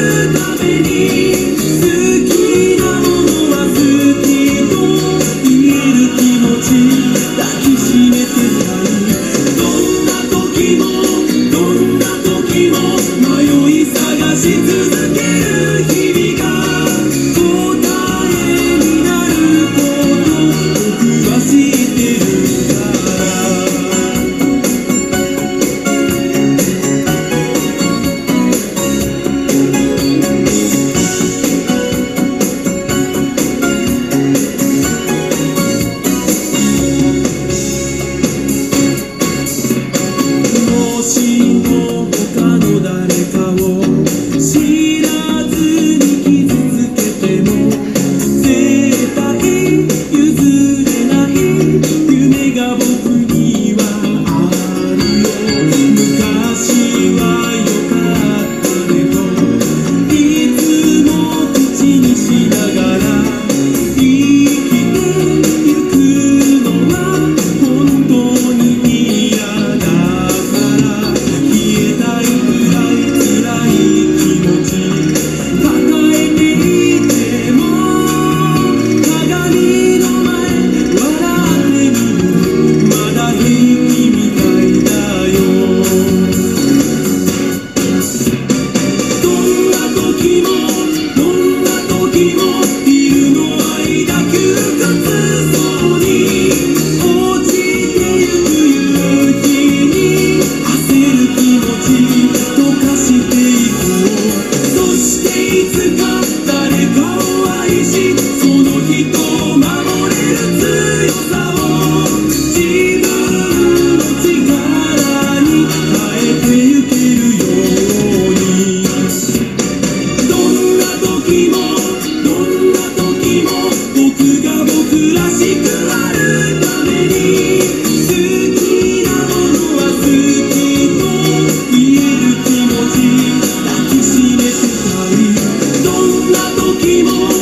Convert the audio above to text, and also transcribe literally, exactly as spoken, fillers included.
るために好きなものは好きと言える気持ち抱きしめてたい。どんな時もどんな時も迷い探し続ける日々が答えになること僕は知ってるからもしも他の誰かを知らずに傷つけても絶対譲れない夢が僕にはあるよ。昔は良かったねといつも口にしながら生きてゆくのは本当に嫌だから消えたいくらい辛い気持ち抱えていても鏡の前笑ってみるまだ平気みたいだよ。どんな時もどんな時もビルの間窮屈そうに落ちてゆく夕日に焦る気持ち溶かしていこう。そしていつか誰かを愛しその人を守れる強さを自分の力に変えてゆけるように。どんな時もどんな時も僕が僕らしくあるために好きなものは好きと言える気持ち抱きしめてたい。どんな時も